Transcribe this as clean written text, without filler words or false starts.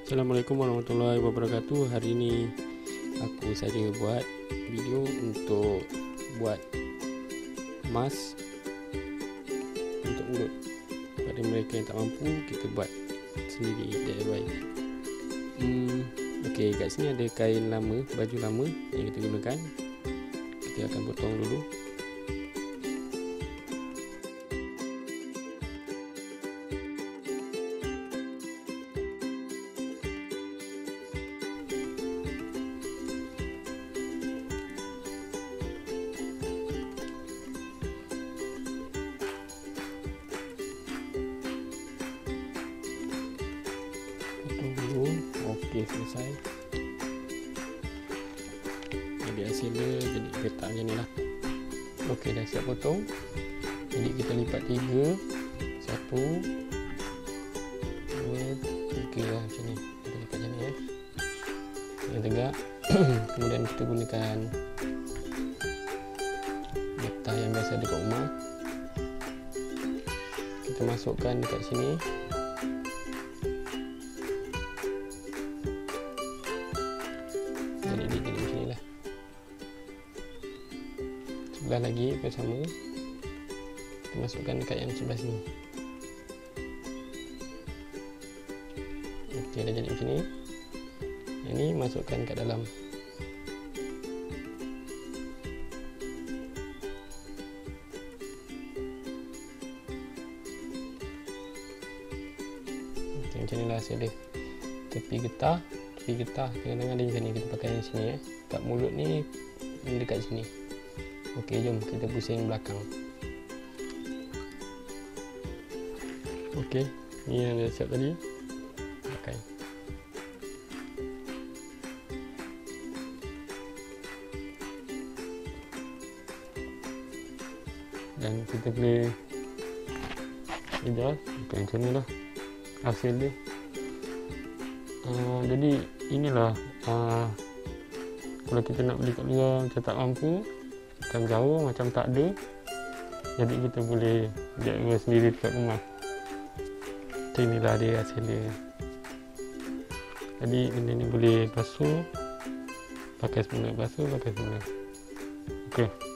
Assalamualaikum warahmatullahi wabarakatuh. Hari ini aku saja buat video untuk buat mask untuk mulut. Pada mereka yang tak mampu, kita buat sendiri DIY. Okey, kat sini ada kain lama, baju lama yang kita gunakan. Kita akan potong dulu. Okey, selesai. Jadi hasilnya jadi getah macam ni lah. Okey, dah siap potong. Jadi kita lipat 3, 1, 2, 3 lah macam ni. Kita lipat macam ni yang tegak. Kemudian kita gunakan getah yang biasa ada kat rumah. Kita masukkan dekat sini. Jadi macam ni lah. Sebelah lagi bersama. Kita masukkan dekat yang sebelah sini. Okey, dah jadi macam ni. Yang ni masukkan kat dalam. Okey, macam ni lah hasil dia. Tepi getah tengah-tengah dia macam ni. Kita pakai yang sini kat mulut ni dekat sini. Okey, jom kita pusing belakang. Okey, ni yang dah siap tadi. Pakai. Dan kita boleh adjust. Okey, macam ni lah hasil dia. Jadi inilah kalau kita nak beli kat luar macam tak mampu, macam jauh, macam tak ada, jadi kita boleh DIY sendiri dekat rumah. Macam inilah dia hasil dia. Jadi benda ni boleh basuh, pakai semula, basuh, pakai semula. Okey.